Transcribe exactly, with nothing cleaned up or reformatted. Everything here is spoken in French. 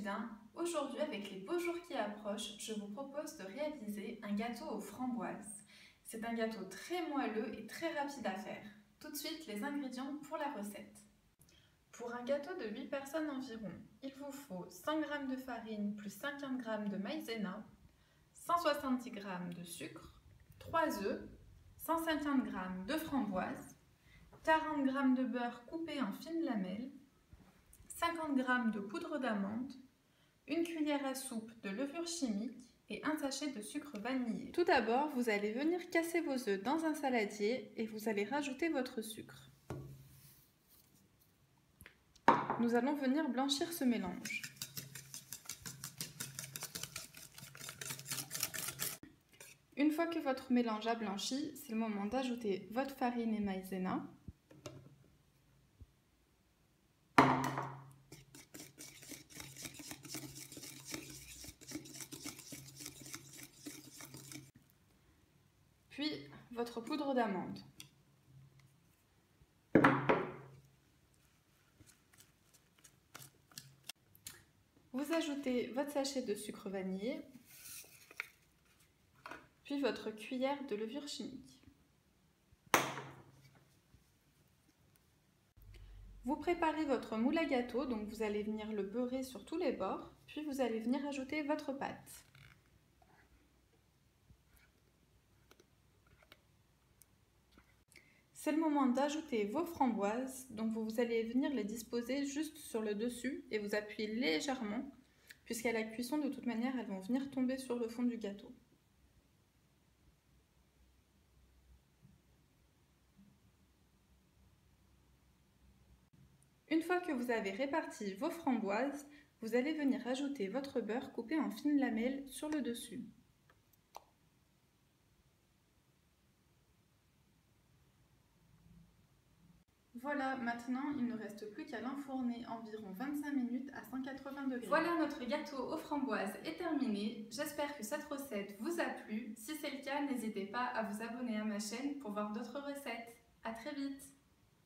bien, aujourd'hui avec les beaux jours qui approchent, je vous propose de réaliser un gâteau aux framboises. C'est un gâteau très moelleux et très rapide à faire. Tout de suite les ingrédients pour la recette. Pour un gâteau de huit personnes environ, il vous faut cent grammes de farine plus cinquante grammes de maïzena, cent soixante-dix grammes de sucre, trois œufs, cent cinquante grammes de framboises, quarante grammes de beurre coupé en fines lamelles, cinquante grammes de poudre d'amande, une cuillère à soupe de levure chimique et un sachet de sucre vanillé. Tout d'abord, vous allez venir casser vos œufs dans un saladier et vous allez rajouter votre sucre. Nous allons venir blanchir ce mélange. Une fois que votre mélange a blanchi, c'est le moment d'ajouter votre farine et maïzena. Puis votre poudre d'amande. Vous ajoutez votre sachet de sucre vanillé, puis votre cuillère de levure chimique. Vous préparez votre moule à gâteau, donc vous allez venir le beurrer sur tous les bords, puis vous allez venir ajouter votre pâte. C'est le moment d'ajouter vos framboises, donc vous allez venir les disposer juste sur le dessus et vous appuyez légèrement, puisqu'à la cuisson de toute manière elles vont venir tomber sur le fond du gâteau. Une fois que vous avez réparti vos framboises, vous allez venir ajouter votre beurre coupé en fines lamelles sur le dessus. Voilà, maintenant il ne reste plus qu'à l'enfourner environ vingt-cinq minutes à cent quatre-vingts degrés. Voilà, notre gâteau aux framboises est terminé. J'espère que cette recette vous a plu. Si c'est le cas, n'hésitez pas à vous abonner à ma chaîne pour voir d'autres recettes. À très vite!